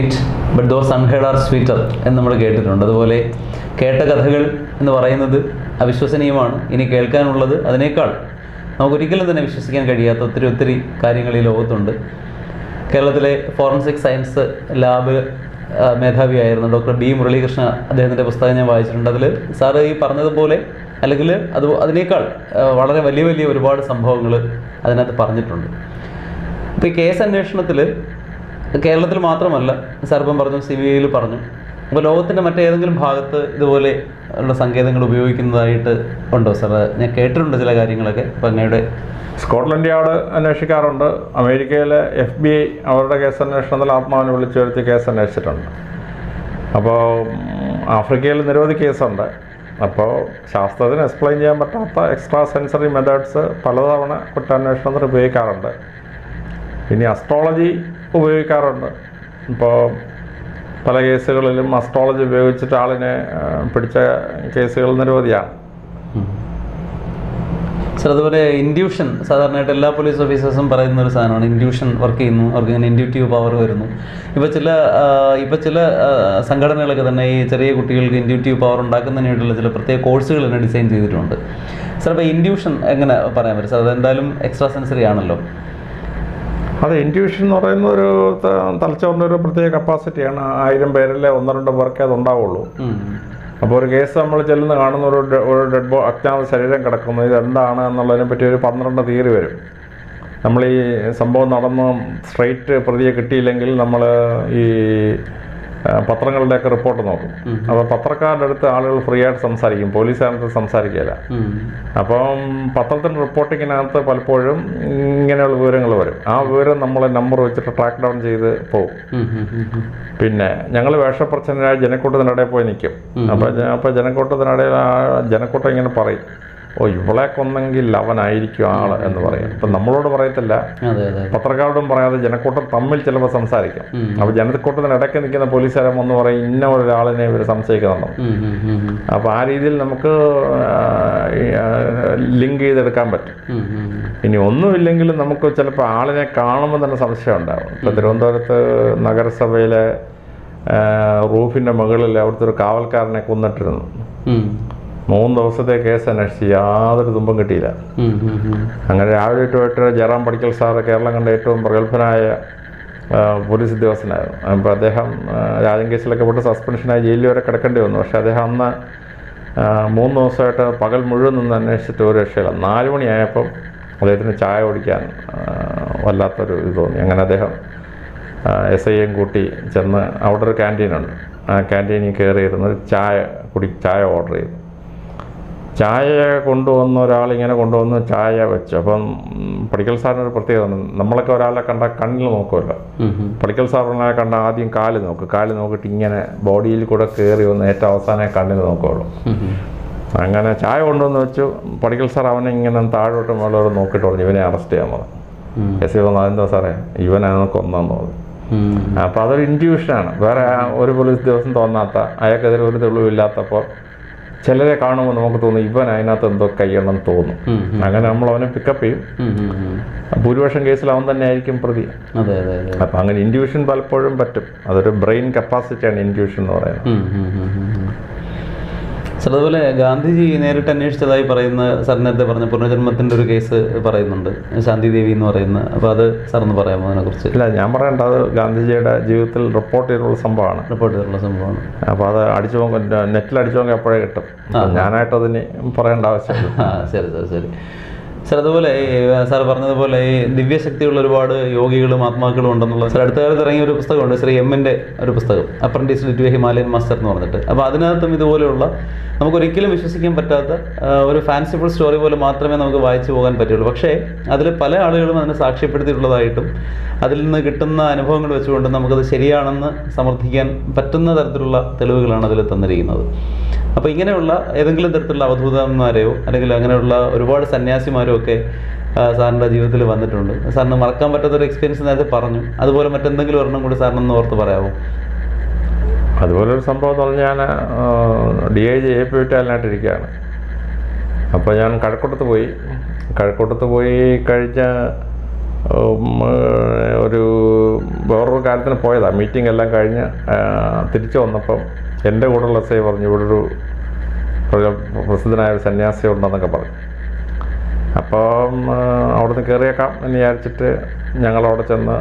Sweet but those unheard are sweeter എന്ന് നമ്മൾ കേട്ടിട്ടുണ്ട്. അതുപോലെ കേട്ട കഥകൾ എന്ന് പറയുന്നത് അവിശ്വസനീയമാണ്. ഇനി കേൾക്കാനുള്ളത് അതിനേക്കാൾ നമുക്കൊരിക്കലും തന്നെ വിശ്വസിക്കാൻ കഴിയാത്ത ഒത്തിരി കാര്യങ്ങൾ ഈ ലോകത്തുണ്ട്. കേരളത്തിലെ ഫോറൻസിക് സയൻസ് ലാബ് മേധാവിയായിരുന്നു ഡോക്ടർ ബി മുരളീകൃഷ്ണ, അദ്ദേഹത്തിൻ്റെ പുസ്തകം ഞാൻ വായിച്ചിട്ടുണ്ട്. അതിൽ സാറ് ഈ പറഞ്ഞതുപോലെ അല്ലെങ്കിൽ അതിനേക്കാൾ വളരെ വലിയ ഒരുപാട് സംഭവങ്ങൾ അതിനകത്ത് പറഞ്ഞിട്ടുണ്ട്. ഇപ്പോൾ ഈ കേസ് അന്വേഷണത്തിൽ കേരളത്തിൽ മാത്രമല്ല, സാറിപ്പം പറഞ്ഞു, CBI പറഞ്ഞു, അപ്പോൾ ലോകത്തിൻ്റെ മറ്റേതെങ്കിലും ഭാഗത്ത് ഇതുപോലെ ഉള്ള സങ്കേതങ്ങൾ ഉപയോഗിക്കുന്നതായിട്ട് ഉണ്ടോ സാർ? ഞാൻ കേട്ടിട്ടുണ്ട് ചില കാര്യങ്ങളൊക്കെ. അപ്പം അങ്ങയുടെ സ്കോട്ട്ലൻഡ് യാർഡ് അന്വേഷിക്കാറുണ്ട്. അമേരിക്കയിലെ FBI അവരുടെ കേസ് അന്വേഷണത്തിൽ ആത്മാവിനെ വിളിച്ചു വരുത്തി കേസ് അന്വേഷിച്ചിട്ടുണ്ട്. അപ്പോൾ ആഫ്രിക്കയിൽ നിരവധി കേസുണ്ട്. അപ്പോൾ ശാസ്ത്രത്തിന് എക്സ്പ്ലെയിൻ ചെയ്യാൻ പറ്റാത്ത എക്സ്ട്രാ സെൻസറി മെത്തേഡ്സ് പലതവണ കുറ്റാന്വേഷണത്തിൽ ഉപയോഗിക്കാറുണ്ട്. ഇനി അസ്ട്രോളജി ഉപയോഗിക്കാറുണ്ട്. ഇപ്പോൾ പല കേസുകളിലും അസ്ട്രോളജി ഉപയോഗിച്ചിട്ട് ആളിനെ പിടിച്ച കേസുകൾ നിരവധിയാണ്. സാർ, അതുപോലെ ഇൻഡ്യൂഷൻ സാധാരണയായിട്ട് എല്ലാ പോലീസ് ഓഫീസേഴ്സും പറയുന്ന ഒരു സാധനമാണ്. ഇൻഡ്യൂഷൻ വർക്ക് ചെയ്യുന്നു, അവർക്ക് ഇങ്ങനെ ഇൻഡ്യൂട്ടീവ് പവർ വരുന്നു. ഇപ്പോൾ ചില സംഘടനകളൊക്കെ തന്നെ ഈ ചെറിയ കുട്ടികൾക്ക് ഇൻഡ്യൂട്ടീവ് പവർ ഉണ്ടാക്കുന്നതിനായിട്ടുള്ള ചില പ്രത്യേക കോഴ്സുകൾ തന്നെ ഡിസൈൻ ചെയ്തിട്ടുണ്ട്. സാർ, അപ്പോൾ ഇൻഡ്യൂഷൻ എങ്ങനെ പറയാൻ പറ്റും സാർ? അതെന്തായാലും എക്സ്ട്രാ സെൻസറി ആണല്ലോ. അത് ഇൻഡ്യൂഷൻ എന്ന് പറയുന്ന ഒരു തലച്ചോറിൻ്റെ ഒരു പ്രത്യേക കപ്പാസിറ്റിയാണ്. 1000 പേരിൽ 1-2 പേർക്കേ അതുണ്ടാവുള്ളൂ. അപ്പോൾ ഒരു കേസ് നമ്മൾ ചെല്ലുന്ന കാണുന്ന ഒരു ഡെഡ് അജ്ഞാത ശരീരം കിടക്കുന്നു, ഇതെന്താണ് എന്നുള്ളതിനെ പറ്റി ഒരു 12 തിയറി വരും. നമ്മൾ ഈ സംഭവം നടന്ന് സ്ട്രെയിറ്റ് പ്രതിയെ കിട്ടിയില്ലെങ്കിൽ നമ്മൾ ഈ പത്രങ്ങളുടെയൊക്കെ റിപ്പോർട്ട് നോക്കും. അപ്പോൾ പത്രക്കാരുടെ അടുത്ത് ആളുകൾ ഫ്രീ ആയിട്ട് സംസാരിക്കും, പോലീസുകാരുടെ സംസാരിക്കില്ല. അപ്പം പത്രത്തിൻ്റെ റിപ്പോർട്ടിങ്ങിനകത്ത് പലപ്പോഴും ഇങ്ങനെയുള്ള വിവരങ്ങൾ വരും. ആ വിവരം നമ്മൾ നമ്പർ വെച്ചിട്ട് ട്രാക്ക് ഡൗൺ ചെയ്ത് പോകും. പിന്നെ ഞങ്ങൾ വേഷപ്രച്ഛനായ ജനക്കൂട്ടത്തിനിടയിൽ പോയി നിൽക്കും. അപ്പോൾ ജനക്കൂട്ടത്തിനിടയിൽ ആ ജനക്കൂട്ടം ഇങ്ങനെ പറയും, ഓ ഇവളെ കൊന്നെങ്കിൽ അവനായിരിക്കും ആള് എന്ന് പറയും. ഇപ്പം നമ്മളോട് പറയത്തില്ല, പത്രക്കാരോടും പറയാതെ ജനക്കൂട്ടം തമ്മിൽ ചിലപ്പോൾ സംസാരിക്കും. അപ്പോൾ ജനക്കൂട്ടത്തിനിടയ്ക്ക് നിൽക്കുന്ന പോലീസുകാരൻ വന്ന് പറയും ഇന്ന ഒരാളിനെ ഇവർ സംശയിക്കുന്നുണ്ടോ. അപ്പോൾ ആ രീതിയിൽ നമുക്ക് ലിങ്ക് ചെയ്തെടുക്കാൻ പറ്റും. ഇനി ഒന്നുമില്ലെങ്കിലും നമുക്ക് ചിലപ്പോൾ ആളിനെ കാണുമ്പോൾ തന്നെ സംശയം ഉണ്ടാവും. ഇപ്പോൾ തിരുവനന്തപുരത്ത് നഗരസഭയിലെ റൂഫിൻ്റെ മുകളിൽ അവിടുത്തെ ഒരു കാവൽക്കാരനെ കൊന്നിട്ടിരുന്നു. 3 ദിവസത്തെ കേസ് അന്വേഷിച്ച് യാതൊരു തുമ്പും കിട്ടിയില്ല. അങ്ങനെ രാവിലെ പോയിട്ട് ജയറാം പടിക്കൽ സാറ് കേരളം കണ്ട ഏറ്റവും പ്രഗത്ഭനായ പോലീസ് ഉദ്യോഗസ്ഥനായിരുന്നു. അപ്പോൾ അദ്ദേഹം രാജൻ കേസിലൊക്കെ പോയിട്ട് സസ്പെൻഷനായി ജയിലിൽ വരെ കിടക്കേണ്ടി വന്നു. പക്ഷേ അദ്ദേഹം അന്ന് 3 ദിവസമായിട്ട് പകൽ മുഴുവൻ നിന്ന് അന്വേഷിച്ചിട്ട് ഒരു രക്ഷയില്ല. 4 മണിയായപ്പം അദ്ദേഹത്തിന് ചായ കുടിക്കാൻ വല്ലാത്തൊരു ഇത് തോന്നി. അങ്ങനെ അദ്ദേഹം SIയും കൂട്ടി ചെന്ന് അവിടെ ഒരു ക്യാൻറ്റീനുണ്ട്. ആ ക്യാൻറ്റീനിൽ കയറിയിരുന്ന് ചായ ഓർഡർ ചെയ്തു. ചായ കൊണ്ടുവന്ന ഒരാളിങ്ങനെ കൊണ്ടുവന്ന് ചായ വെച്ചു. അപ്പം പടിക്കൽ സാറിനൊരു പ്രത്യേകത, നമ്മളൊക്കെ ഒരാളെ കണ്ടാൽ കണ്ണിൽ നോക്കുമല്ലോ. പടിക്കൽ സാറിനെ കണ്ടാൽ ആദ്യം കാല് നോക്കിയിട്ട് ഇങ്ങനെ ബോഡിയിൽ കൂടെ കയറി വന്ന് ഏറ്റവും അവസാനം കണ്ണിൽ നോക്കുകയുള്ളൂ. അങ്ങനെ ചായ കൊണ്ടുവന്ന് വെച്ചു. പടിക്കൽ സാർ അവനെ ഇങ്ങനെ താഴോട്ട് മേളോട്ട് നോക്കിയിട്ട് പറഞ്ഞു ഇവനെ അറസ്റ്റ് ചെയ്യാൻ പറഞ്ഞു. SI പറഞ്ഞു അതെന്താ സാറേ ഇവനാണ് കൊന്നെന്ന് പറഞ്ഞു. അപ്പോൾ അതൊരു ഇൻഡ്യൂഷനാണ്. വേറെ ഒരു പോലീസ് ദിവസം തോന്നാത്ത, അയാൾക്കെതിരെ ഒരു തെളിവില്ലാത്തപ്പോൾ ചിലരെ കാണുമ്പോൾ നമുക്ക് തോന്നും ഇവൻ അതിനകത്ത് എന്തോ കയ്യണമെന്ന് തോന്നും. അങ്ങനെ നമ്മൾ അവനെ പിക്കപ്പ് ചെയ്യും. ഭൂരിപക്ഷം കേസിൽ അവൻ തന്നെ ആയിരിക്കും പ്രതി. അപ്പം അങ്ങനെ ഇൻഡ്യൂഷൻ പലപ്പോഴും പറ്റും. അതൊരു ബ്രെയിൻ കപ്പാസിറ്റിയാണ് ഇൻഡ്യൂഷൻ എന്ന് പറയുന്നത്. സാർ, അതുപോലെ ഗാന്ധിജി നേരിട്ട് അന്വേഷിച്ചതായി പറയുന്ന സാർ നേരത്തെ പറഞ്ഞ പുനർജന്മത്തിൻ്റെ ഒരു കേസ് പറയുന്നുണ്ട്, ശാന്തി ദേവി എന്ന് പറയുന്ന. അപ്പോൾ അത് സാറൊന്ന് പറയാമോ അതിനെക്കുറിച്ച്? ഇല്ല, ഞാൻ പറയേണ്ട അത് ഗാന്ധിജിയുടെ ജീവിതത്തിൽ റിപ്പോർട്ട് ചെയ്തിട്ടുള്ള സംഭവമാണ്. അപ്പോൾ അത് നെറ്റിൽ അടിച്ചു നോക്കി എപ്പോഴേ കിട്ടും. ഞാനായിട്ടതിന് പറയേണ്ട ആവശ്യമില്ല. ശരി സാർ, അതുപോലെ സാർ പറഞ്ഞതുപോലെ ഈ ദിവ്യശക്തിയുള്ള ഒരുപാട് യോഗികളും ആത്മാക്കളും ഉണ്ടെന്നുള്ള സാർ അടുത്ത കാലത്ത് ഇറങ്ങിയ ഒരു പുസ്തകമുണ്ട്, ശ്രീ M-ന്റെ ഒരു പുസ്തകം, apprentice to a Himalayan master എന്ന് പറഞ്ഞിട്ട്. അപ്പോൾ അതിനകത്തും ഇതുപോലെയുള്ള നമുക്കൊരിക്കലും വിശ്വസിക്കാൻ പറ്റാത്ത ഒരു ഫാൻസിഫുൾ സ്റ്റോറി പോലെ മാത്രമേ നമുക്ക് വായിച്ചു പോകാൻ പറ്റുള്ളൂ. പക്ഷേ അതിൽ പല ആളുകളും അതിനെ സാക്ഷ്യപ്പെടുത്തിയിട്ടുള്ളതായിട്ടും അതിൽ നിന്ന് കിട്ടുന്ന അനുഭവങ്ങൾ വെച്ചുകൊണ്ട് നമുക്കത് ശരിയാണെന്ന് സമർത്ഥിക്കാൻ പറ്റുന്ന തരത്തിലുള്ള തെളിവുകളാണ് അതിൽ തന്നിരിക്കുന്നത്. അപ്പോൾ ഇങ്ങനെയുള്ള ഏതെങ്കിലും തരത്തിലുള്ള അവധൂതന്മാരെയോ അല്ലെങ്കിൽ അങ്ങനെയുള്ള ഒരുപാട് സന്യാസിമാരോ ഒക്കെ സാറിൻ്റെ ജീവിതത്തിൽ വന്നിട്ടുണ്ട്. സാറിന് മറക്കാൻ പറ്റാത്തൊരു എക്സ്പീരിയൻസ് നേരത്തെ പറഞ്ഞു. അതുപോലെ മറ്റെന്തെങ്കിലും ഒരെണ്ണം കൂടി സാറിനൊന്ന് ഓർത്ത് പറയാമോ? അതുപോലൊരു സംഭവം എന്ന് പറഞ്ഞാൽ ഞാൻ DIG AP വിറ്റാലിനായിട്ടിരിക്കുകയാണ്. അപ്പോൾ ഞാൻ കഴക്കൂട്ടത്ത് പോയി കഴിഞ്ഞ ഒരു വേറൊരു കാര്യത്തിന് പോയതാണ്. മീറ്റിംഗ് എല്ലാം കഴിഞ്ഞ് തിരിച്ചു വന്നപ്പം എൻ്റെ കൂടെയുള്ള എസ് ഐ പറഞ്ഞു ഇവിടെ ഒരു പ്രസിദ്ധനായ ഒരു സന്യാസി ഉണ്ടെന്നൊക്കെ പറഞ്ഞു. അപ്പം അവിടുന്ന് കയറിയേക്കാം എന്ന് വിചാരിച്ചിട്ട് ഞങ്ങളവിടെ ചെന്ന്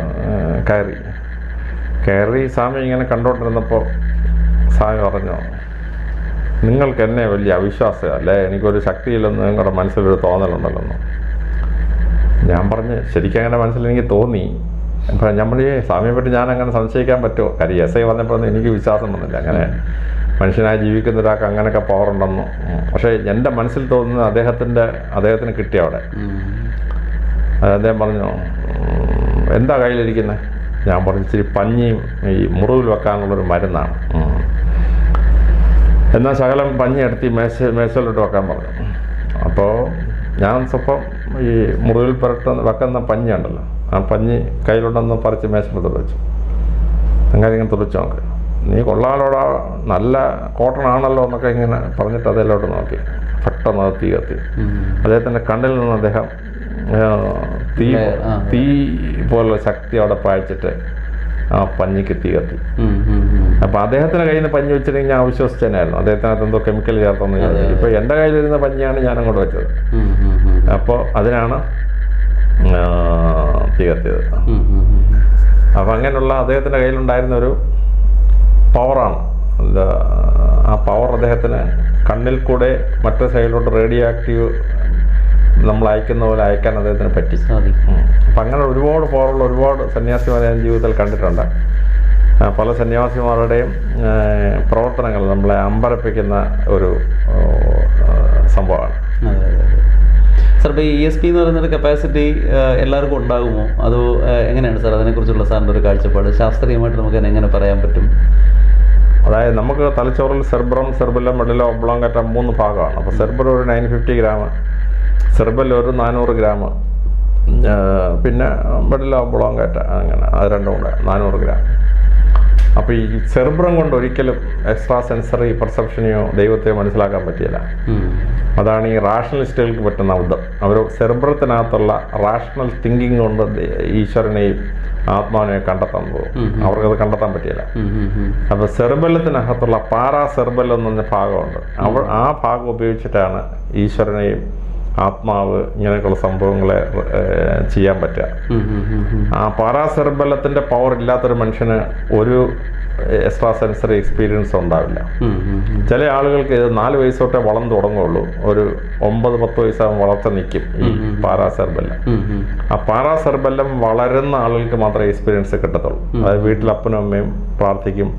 കയറി സ്വാമി ഇങ്ങനെ കണ്ടുകൊണ്ടിരുന്നപ്പോൾ സ്വാമി പറഞ്ഞു, നിങ്ങൾക്ക് എന്നെ വലിയ അവിശ്വാസം അല്ലേ, എനിക്കൊരു ശക്തിയില്ലെന്ന് നിങ്ങളുടെ മനസ്സിലൊരു തോന്നലുണ്ടല്ലെന്ന്. ഞാൻ പറഞ്ഞ് ശരിക്കും അങ്ങനെ മനസ്സിൽ എനിക്ക് തോന്നി. അപ്പം ഞാൻ പറഞ്ഞു സ്വാമിയെ പറ്റി ഞാൻ അങ്ങനെ സംശയിക്കാൻ പറ്റുമോ? കാര്യം എസ് ഐ പറഞ്ഞപ്പോൾ എനിക്ക് വിശ്വാസം വന്നില്ല, അങ്ങനെ മനുഷ്യനായി ജീവിക്കുന്ന ഒരാൾക്ക് അങ്ങനെയൊക്കെ പവർ ഉണ്ടെന്നു. പക്ഷേ എൻ്റെ മനസ്സിൽ തോന്നുന്നത് അദ്ദേഹത്തിന് കിട്ടിയ അവിടെ. അദ്ദേഹം പറഞ്ഞു എന്താ കയ്യിലിരിക്കുന്നത്? ഞാൻ പറഞ്ഞു ഇച്ചിരി പഞ്ഞിയും ഈ മുറിവിൽ വെക്കാനുള്ളൊരു മരുന്നാണ്. എന്നാൽ ശകലം പഞ്ഞി എടുത്ത് മേശയിലോട്ട് വെക്കാൻ പറഞ്ഞു. അപ്പോൾ ഞാൻ സ്വപ്പം ഈ മുറിവിൽ വെക്കുന്ന പഞ്ഞി ഉണ്ടല്ലോ, ആ പഞ്ഞി കയ്യിലുണ്ടെന്ന് പറിച്ച് മേശപ്പുറത്ത് വെച്ചു. അങ്ങനെ ഇങ്ങനെ തുറച്ചു നോക്ക്, നീ കൊള്ളാലോടാ, നല്ല കോട്ടൺ ആണല്ലോ എന്നൊക്കെ ഇങ്ങനെ പറഞ്ഞിട്ട് അതിലോട്ട് നോക്കി. പെട്ടെന്ന് അത് തീ കത്തി. അദ്ദേഹത്തിൻ്റെ കണ്ണിൽ നിന്ന് അദ്ദേഹം തീ പോലുള്ള ശക്തി അവിടെ പായിച്ചിട്ട് ആ പഞ്ഞിക്ക് തീ കത്തി. അപ്പം അദ്ദേഹത്തിൻ്റെ കയ്യിൽ നിന്ന് പഞ്ഞി വെച്ചിട്ടുണ്ടെങ്കിൽ ഞാൻ വിശ്വസിച്ചതന്നെയായിരുന്നു അദ്ദേഹത്തിനകത്ത് എന്തോ കെമിക്കൽ ചേർത്തെന്ന് വിചാരിച്ചു. ഇപ്പം എൻ്റെ കയ്യിലിരുന്ന പഞ്ഞിയാണ് ഞാൻ അങ്ങോട്ട് വെച്ചത്. അപ്പോൾ അതിനാണ് തീ കത്തിയത്. അപ്പം അങ്ങനെയുള്ള അദ്ദേഹത്തിൻ്റെ കയ്യിലുണ്ടായിരുന്ന ഒരു പവറാണ്. ആ പവർ അദ്ദേഹത്തിന് കണ്ണിൽ കൂടെ മറ്റേ സൈഡിലോട്ട് റേഡിയോ ആക്റ്റീവ് നമ്മൾ അയക്കുന്ന പോലെ അയക്കാൻ അദ്ദേഹത്തിന് പറ്റി. അപ്പം അങ്ങനെ ഒരുപാട് പവറുള്ള ഒരുപാട് സന്യാസിമാരെ ഞാൻ ജീവിതത്തിൽ കണ്ടിട്ടുണ്ട്. പല സന്യാസിമാരുടെയും പ്രവർത്തനങ്ങൾ നമ്മളെ അമ്പരപ്പിക്കുന്ന ഒരു സംഭവമാണ്. സാർ, ഇപ്പോൾ ESP എന്ന് പറയുന്നൊരു കപ്പാസിറ്റി എല്ലാവർക്കും ഉണ്ടാകുമോ, അതോ എങ്ങനെയാണ് സാർ അതിനെക്കുറിച്ചുള്ള സാറിൻ്റെ ഒരു കാഴ്ചപ്പാട്? ശാസ്ത്രീയമായിട്ട് നമുക്ക് എങ്ങനെ പറയാൻ പറ്റും? അതായത് നമുക്ക് തലച്ചോറിൽ സെർബ്രം, സെർബെല്ലം, മെഡുല ഒബ്ലോങ്കേറ്റ 3 ഭാഗമാണ്. അപ്പോൾ സെർബർ ഒരു 950 ഗ്രാം, സെർബെല്ലം ഒരു 400 ഗ്രാം, പിന്നെ മെഡുല ഒബ്ലോങ്കേറ്റ അങ്ങനെ അത് രണ്ടും കൂടെ 400 ഗ്രാം. അപ്പോൾ ഈ സെർബ്രം കൊണ്ട് ഒരിക്കലും എക്സ്ട്രാ സെൻസറി പെർസെപ്ഷനെയോ ദൈവത്തെയോ മനസ്സിലാക്കാൻ പറ്റിയില്ല. അതാണ് ഈ റാഷണലിസ്റ്റുകൾക്ക് പറ്റുന്ന അബദ്ധം. അവർ സെർബ്രത്തിനകത്തുള്ള റാഷണൽ തിങ്കിങ് കൊണ്ട് ഈശ്വരനെയും ആത്മാവിനെയും കണ്ടെത്താൻ പോകും. അവർക്കത് കണ്ടെത്താൻ പറ്റിയില്ല. അപ്പോൾ സെർബെല്ലത്തിനകത്തുള്ള പാരാ സെർബെല്ലം എന്ന് പറഞ്ഞ ഭാഗമുണ്ട്. ആ ഭാഗം ഉപയോഗിച്ചിട്ടാണ് ഈശ്വരനെയും ആത്മാവ് ഇങ്ങനെയൊക്കെയുള്ള സംഭവങ്ങളെ ചെയ്യാൻ പറ്റുക. ആ പാരാസെർബലത്തിൻ്റെ പവർ ഇല്ലാത്തൊരു മനുഷ്യന് ഒരു എക്സ്ട്രാ സെൻസറി എക്സ്പീരിയൻസ് ഉണ്ടാവില്ല. ചില ആളുകൾക്ക് ഇത് 4 വയസ്സ് തൊട്ടേ വളർന്നു തുടങ്ങുള്ളൂ. ഒരു 9-10 വയസ്സാകുമ്പോൾ വളർച്ച നിൽക്കും ഈ പാരാസെർബല്ലം. ആ പാരാസെർബല്ലം വളരുന്ന ആളുകൾക്ക് മാത്രമേ എക്സ്പീരിയൻസ് കിട്ടത്തുള്ളൂ. അതായത് വീട്ടിൽ അപ്പനും അമ്മയും പ്രാർത്ഥിക്കും,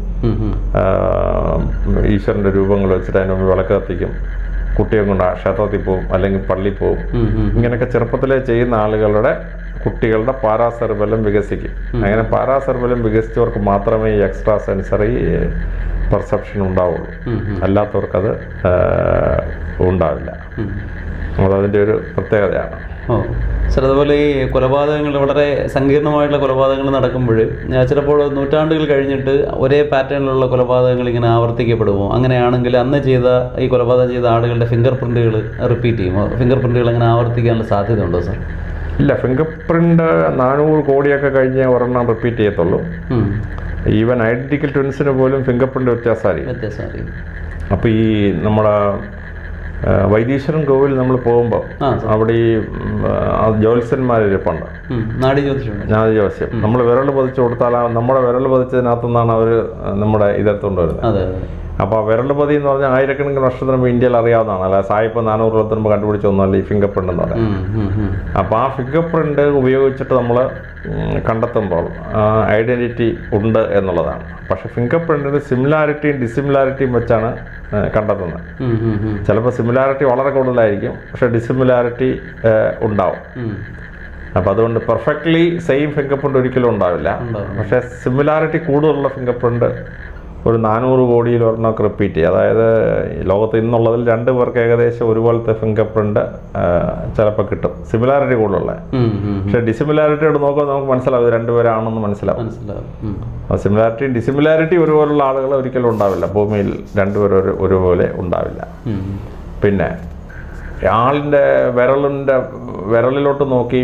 ഈശ്വരൻ്റെ രൂപങ്ങൾ വെച്ചിട്ട് അതിന് മുമ്പ് വിളക്ക് കത്തിക്കും, കുട്ടിയെ കൊണ്ട് ക്ഷേത്രത്തിൽ പോവും അല്ലെങ്കിൽ പള്ളിയിൽ പോവും. ഇങ്ങനെയൊക്കെ ചെറുപ്പത്തിലേ ചെയ്യുന്ന ആളുകളുടെ കുട്ടികളുടെ പാരാസെർബലം വികസിക്കും. അങ്ങനെ പാരാസെർബലം വികസിച്ചവർക്ക് മാത്രമേ ഈ എക്സ്ട്രാ സെൻസറി പെർസെപ്ഷൻ ഉണ്ടാവുള്ളൂ. അല്ലാത്തവർക്കത് ഉണ്ടാവില്ല. അതതിൻ്റെ ഒരു പ്രത്യേകതയാണ്. സാർ, അതുപോലെ ഈ കൊലപാതകങ്ങൾ, വളരെ സങ്കീർണമായിട്ടുള്ള കൊലപാതകങ്ങൾ നടക്കുമ്പോൾ ചിലപ്പോൾ നൂറ്റാണ്ടുകൾ കഴിഞ്ഞിട്ട് ഒരേ പാറ്റേണിലുള്ള കൊലപാതകങ്ങൾ ഇങ്ങനെ ആവർത്തിക്കപ്പെടുമോ? അങ്ങനെയാണെങ്കിൽ അന്ന് ഈ കൊലപാതകം ചെയ്ത ആളുകളുടെ ഫിംഗർ പ്രിൻറ്റുകൾ റിപ്പീറ്റ് ചെയ്യുമോ? ഫിംഗർ പ്രിൻറ്റുകൾ അങ്ങനെ ആവർത്തിക്കാനുള്ള സാധ്യത ഉണ്ടോ സാർ? ഇല്ല, ഫിംഗർ പ്രിൻ്റ് 400 കോടിയൊക്കെ കഴിഞ്ഞ് ഒരെണ്ണം റിപ്പീറ്റ് ചെയ്യത്തുള്ളൂ. ഈവൻ ഐഡന്റിക്കൽ ട്വിൻസിന് പോലും ഫിംഗർ പ്രിൻ്റ് വ്യത്യാസമായിരിക്കും. അപ്പോൾ ഈ നമ്മുടെ വൈദീശ്വരൻ കോവിൽ നമ്മൾ പോകുമ്പോൾ അവിടെ ഈ ജ്യോത്സ്യന്മാരിപ്പുണ്ട്, നാഡി ജ്യോത്സ്യം. നമ്മൾ വിരൽ പതിച്ചു കൊടുത്താൽ നമ്മുടെ വിരൽ പതിച്ചതിനകത്തുനിന്നാണ് അവർ നമ്മുടെ ഇതെടുത്തുകൊണ്ട് വരുന്നത്. അപ്പോൾ വിരൽ പതി എന്ന് പറഞ്ഞാൽ ആയിരക്കണക്കിന് വർഷത്തിന് മുമ്പ് ഇന്ത്യയിൽ അറിയാവുന്നതാണ്. അല്ല സായിപ്പ് 400 വർഷത്തിന് മുമ്പ് കണ്ടുപിടിച്ചൊന്നുമല്ല ഈ ഫിംഗർ പ്രിൻ്റ് എന്ന് പറയുന്നത്. അപ്പോൾ ആ ഫിംഗർ പ്രിൻ്റ് ഉപയോഗിച്ചിട്ട് നമ്മൾ കണ്ടെത്തുമ്പോൾ ഐഡൻറ്റിറ്റി ഉണ്ട് എന്നുള്ളതാണ്. പക്ഷെ ഫിംഗർ പ്രിൻറ്റിന് സിമിലാരിറ്റിയും ഡിസിമിലാരിറ്റിയും വെച്ചാണ് കണ്ടെത്തുന്നത്. ചിലപ്പോൾ സിമിലാരിറ്റി വളരെ കൂടുതലായിരിക്കും, പക്ഷെ ഡിസിമിലാരിറ്റി ഉണ്ടാവും. അപ്പോൾ അതുകൊണ്ട് പെർഫെക്റ്റ്ലി സെയിം ഫിംഗർ പ്രിൻ്റ് ഒരിക്കലും ഉണ്ടാവില്ല. പക്ഷേ സിമിലാരിറ്റി കൂടുതലുള്ള ഫിംഗർ പ്രിൻ്റ് ഒരു 400 കോടിയിൽ ഒരെണ്ണമൊക്കെ റിപ്പീറ്റ് ചെയ്യും. അതായത് ലോകത്ത് ഇന്നുള്ളതിൽ 2 പേർക്ക് ഏകദേശം ഒരുപോലത്തെ ഫിംഗർ പ്രിൻ്റ് ചിലപ്പോൾ കിട്ടും, സിമിലാരിറ്റി കൂടുതലുള്ള. പക്ഷെ ഡിസിമിലാരിറ്റിയോട് നോക്കുമ്പോൾ നമുക്ക് മനസ്സിലാവും 2 പേരാണെന്ന് മനസ്സിലാവും. സിമിലാരിറ്റി ഡിസിമിലാരിറ്റി ഒരുപോലുള്ള ആളുകൾ ഒരിക്കലും ഉണ്ടാവില്ല. ഭൂമിയിൽ 2 പേർ ഒരുപോലെ ഉണ്ടാവില്ല. പിന്നെ ആളിൻ്റെ വിരലിലോട്ട് നോക്കി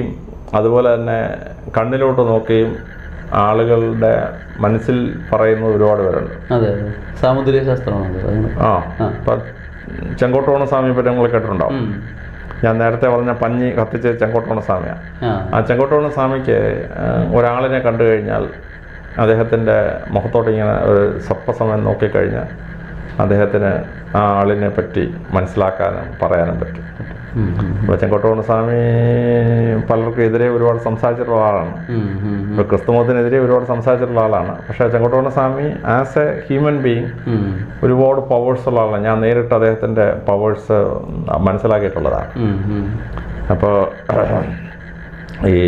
അതുപോലെ തന്നെ കണ്ണിലോട്ട് നോക്കുകയും ആളുകളുടെ മനസ്സിൽ പറയുന്ന ഒരുപാട് പേരുണ്ട്. അതെ അതെ, സാമുദ്രിക ശാസ്ത്രമാണ്. ഇപ്പം ചെങ്കോട്ടോണ സ്വാമിയെ പറ്റി നമ്മൾ കേട്ടിട്ടുണ്ടാവും. ഞാൻ നേരത്തെ പറഞ്ഞ പഞ്ഞി കത്തിച്ച് ചെങ്കോട്ടോണ സ്വാമിയാണ്. ആ ചെങ്കോട്ടോണ സ്വാമിക്ക് ഒരാളിനെ കണ്ടു കഴിഞ്ഞാൽ അദ്ദേഹത്തിൻ്റെ മുഖത്തോട്ട് ഇങ്ങനെ ഒരു സ്വല്പസമയം നോക്കിക്കഴിഞ്ഞാൽ അദ്ദേഹത്തിന് ആ ആളിനെ പറ്റി മനസ്സിലാക്കാനും പറയാനും പറ്റും. ഇപ്പോൾ ചെങ്കോട്ടോണ സ്വാമി പലർക്കും എതിരെ ഒരുപാട് സംസാരിച്ചിട്ടുള്ള ആളാണ്. ഇപ്പോൾ ക്രിസ്തുമതത്തിനെതിരെ ഒരുപാട് സംസാരിച്ചിട്ടുള്ള ആളാണ്. പക്ഷേ ചെങ്കോട്ടോണ സ്വാമി ആസ് എ ഹ്യൂമൻ ബീയിങ് ഒരുപാട് പവേഴ്സ് ഉള്ള ആളാണ്. ഞാൻ നേരിട്ട് അദ്ദേഹത്തിൻ്റെ പവേഴ്സ് മനസ്സിലാക്കിയിട്ടുള്ളതാണ്. അപ്പോൾ ഈ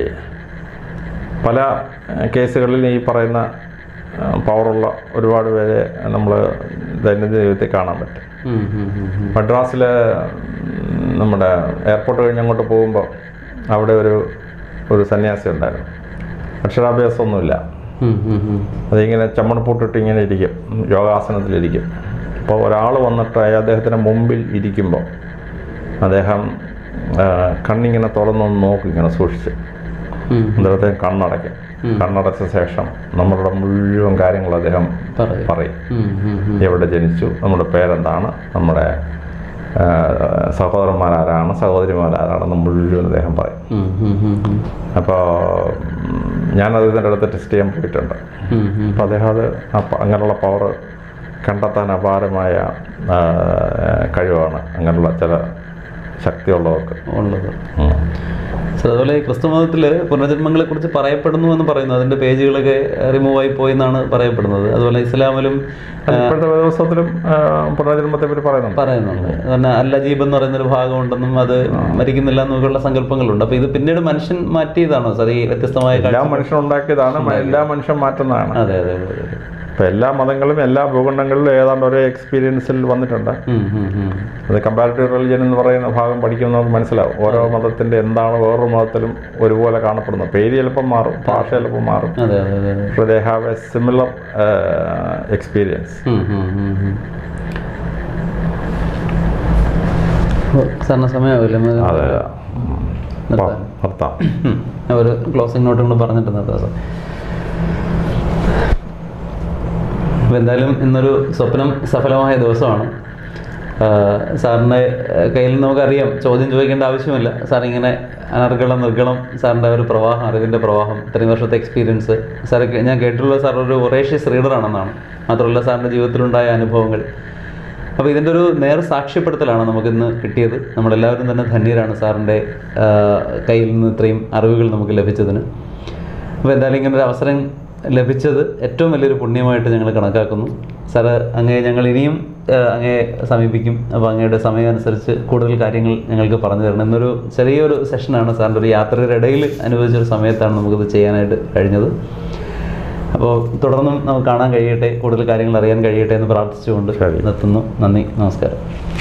പല കേസുകളിൽ ഈ പറയുന്ന പവറുള്ള ഒരുപാട് പേരെ നമ്മൾ ദൈനംദിന ജീവിതത്തിൽ കാണാൻ പറ്റും. മദ്രാസിൽ നമ്മുടെ എയർപോർട്ട് കഴിഞ്ഞ് അങ്ങോട്ട് പോകുമ്പോൾ അവിടെ ഒരു സന്യാസി ഉണ്ടായിരുന്നു. അക്ഷരാഭ്യാസമൊന്നുമില്ല. അതിങ്ങനെ ചമ്മണപ്പൂട്ടിട്ട് ഇങ്ങനെ ഇരിക്കും, യോഗാസനത്തിലിരിക്കും. അപ്പോൾ ഒരാൾ വന്നിട്ട് അദ്ദേഹത്തിൻ്റെ മുമ്പിൽ ഇരിക്കുമ്പോൾ അദ്ദേഹം കണ്ണിങ്ങനെ തുറന്നൊന്ന് നോക്കും, ഇങ്ങനെ സൂക്ഷിച്ച്. അദ്ദേഹത്തെ കണ്ണടയ്ക്കും. കണ്ണടച്ച ശേഷം നമ്മളുടെ മുഴുവൻ കാര്യങ്ങൾ അദ്ദേഹം പറയും. എവിടെ ജനിച്ചു, നമ്മുടെ പേരെന്താണ്, നമ്മുടെ സഹോദരന്മാരാരാണ്, സഹോദരിമാരാരാണെന്ന് മുഴുവൻ അദ്ദേഹം പറയും. അപ്പോൾ ഞാൻ അദ്ദേഹത്തിൻ്റെ അടുത്ത് ടെസ്റ്റ് ചെയ്യാൻ പോയിട്ടുണ്ട്. അപ്പോൾ അദ്ദേഹം അത് അങ്ങനെയുള്ള പവർ കണ്ടെത്താൻ അപാരമായ കഴിവാണ് അങ്ങനെയുള്ള ചില ശക്തിയുള്ളവർക്ക് ഉള്ളത്. അതുപോലെ ക്രിസ്തു മതത്തിൽ പുനർജന്മങ്ങളെ കുറിച്ച് പറയപ്പെടുന്നു എന്ന് പറയുന്നു. അതിന്റെ പേജുകളൊക്കെ റിമൂവ് ആയി പോയി എന്നാണ് പറയപ്പെടുന്നത്. അതുപോലെ ഇസ്ലാമിലും ഇപ്പോഴത്തെ ദിവസത്തിലും പുനർജന്മത്തെ പറ്റി പറയുന്നുണ്ട്. കാരണം അല്ലജീബ് എന്ന് പറയുന്നൊരു ഭാഗമുണ്ടെന്നും അത് മരിക്കുന്നില്ല എന്നൊക്കെയുള്ള സങ്കല്പങ്ങളുണ്ട്. അപ്പൊ ഇത് പിന്നീട് മനുഷ്യൻ മാറ്റിയതാണോ സാർ? ഈ വ്യത്യസ്തമായ എല്ലാ മനുഷ്യൻ ഉണ്ടാക്കിയതാണ്, എല്ലാ മനുഷ്യൻ മാറ്റുന്നതാണ്. അതെ അതെ അതെ. ഇപ്പം എല്ലാ മതങ്ങളും എല്ലാ ഭൂഖണ്ഡങ്ങളിലും ഏതാണ്ട് ഒരേ എക്സ്പീരിയൻസിൽ വന്നിട്ടുണ്ട്. അത് കമ്പാരിറ്റീവ് റിലിജൻ എന്ന് പറയുന്ന ഭാഗം പഠിക്കുമ്പോൾ നമുക്ക് മനസ്സിലാവും ഓരോ മതത്തിൻ്റെ എന്താണ് വേറൊരു മതത്തിലും ഒരുപോലെ കാണപ്പെടുന്നത്. പേര് ചിലപ്പം മാറും, ഭാഷ ചിലപ്പം മാറും. They have a similar experience. സാറിന് സമയമാവില്ലേ? അതെ, നിർത്താം. ഒരു ക്ലോസിംഗ് നോട്ടും കൂടെ പറഞ്ഞിട്ട് നിർത്താം സാർ. അപ്പോൾ എന്തായാലും ഇന്നൊരു സ്വപ്നം സഫലമായ ദിവസമാണ്. സാറിൻ്റെ കയ്യിൽ നിന്ന് നമുക്കറിയാം, ചോദ്യം ചോദിക്കേണ്ട ആവശ്യമില്ല. സാറിങ്ങനെ അനർഗളം നിർഗളം സാറിൻ്റെ ഒരു പ്രവാഹം, അറിവിൻ്റെ പ്രവാഹം, ഇത്രയും വർഷത്തെ എക്സ്പീരിയൻസ്. സാർ ഞാൻ കേട്ടിട്ടുള്ള സാർ ഒരു വൊറേഷ്യസ് റീഡറാണെന്നാണ്. മാത്രമല്ല സാറിൻ്റെ ജീവിതത്തിലുണ്ടായ അനുഭവങ്ങൾ. അപ്പോൾ ഇതിൻ്റെ ഒരു നേർ സാക്ഷ്യപ്പെടുത്തലാണ് നമുക്കിന്ന് കിട്ടിയത്. നമ്മളെല്ലാവരും തന്നെ ധന്യരാണ് സാറിൻ്റെ കയ്യിൽ നിന്ന് ഇത്രയും അറിവുകൾ നമുക്ക് ലഭിച്ചതിന്. അപ്പോൾ എന്തായാലും ഇങ്ങനൊരു അവസരം ലഭിച്ചത് ഏറ്റവും വലിയൊരു പുണ്യമായിട്ട് ഞങ്ങൾ കണക്കാക്കുന്നു. സാറ് അങ്ങേ ഞങ്ങൾ ഇനിയും അങ്ങേ സമീപിക്കും. അപ്പോൾ അങ്ങയുടെ സമയം അനുസരിച്ച് കൂടുതൽ കാര്യങ്ങൾ ഞങ്ങൾക്ക് പറഞ്ഞു തരണം. എന്നൊരു ചെറിയൊരു സെഷനാണ് സാറിൻ്റെ ഒരു യാത്രയുടെ ഇടയിൽ അനുഭവിച്ചൊരു സമയത്താണ് നമുക്കിത് ചെയ്യാനായിട്ട് കഴിഞ്ഞത്. അപ്പോൾ തുടർന്നും നമുക്ക് കാണാൻ കഴിയട്ടെ, കൂടുതൽ കാര്യങ്ങൾ അറിയാൻ കഴിയട്ടെ എന്ന് പ്രാർത്ഥിച്ചുകൊണ്ട് നിർത്തുന്നു. നന്ദി, നമസ്കാരം.